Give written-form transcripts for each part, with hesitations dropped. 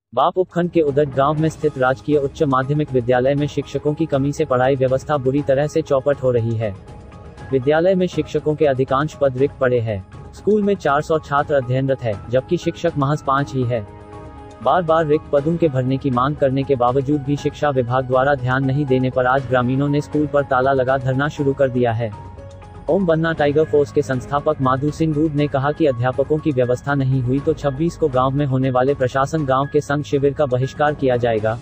बाप उपखंड के उदट गांव में स्थित राजकीय उच्च माध्यमिक विद्यालय में शिक्षकों की कमी से पढ़ाई व्यवस्था बुरी तरह से चौपट हो रही है। विद्यालय में शिक्षकों के अधिकांश पद रिक्त पड़े हैं। स्कूल में 400 छात्र अध्ययनरत है, जबकि शिक्षक महज 5 ही है। बार बार रिक्त पदों के भरने की मांग करने के बावजूद भी शिक्षा विभाग द्वारा ध्यान नहीं देने पर आज ग्रामीणों ने स्कूल पर ताला लगा धरना शुरू कर दिया है। ओम बन्ना टाइगर फोर्स के संस्थापक माधु सिंह रूद ने कहा कि अध्यापकों की व्यवस्था नहीं हुई तो 26 को गांव में होने वाले प्रशासन गांव के संघ शिविर का बहिष्कार किया जाएगा।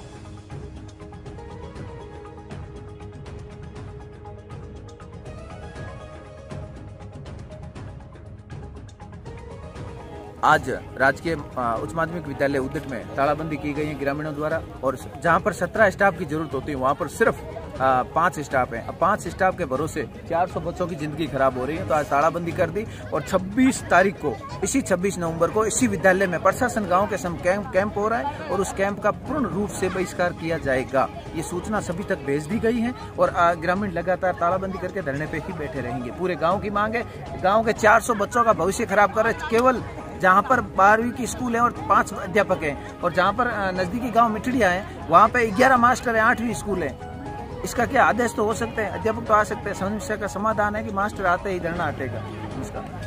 आज राजकीय उच्च माध्यमिक विद्यालय उदट में तालाबंदी की गई है ग्रामीणों द्वारा, और जहां पर 17 स्टाफ की जरूरत होती है वहां पर सिर्फ 5 स्टाफ हैं। अब 5 स्टाफ के भरोसे 400 बच्चों की जिंदगी खराब हो रही है। तो आज तालाबंदी कर दी और 26 तारीख को, इसी 26 नवंबर को इसी विद्यालय में प्रशासन गांव के सम कैंप हो रहा है और उस कैंप का पूर्ण रूप से बहिष्कार किया जाएगा। ये सूचना सभी तक भेज दी गई है और ग्रामीण लगातार तालाबंदी करके धरने पे ही बैठे रहेंगे। पूरे गाँव की मांग है। गाँव के 400 बच्चों का भविष्य खराब कर रहे, केवल जहाँ पर 12वीं की स्कूल है और 5 अध्यापक हैं, और जहाँ पर नजदीकी गांव मिठड़िया है वहाँ पे 11 मास्टर है, 8वीं स्कूल है। इसका क्या आदेश तो हो सकते हैं, अध्यापक तो आ सकते हैं। समस्या का समाधान है कि मास्टर आते ही धरना हटेगा। नमस्कार।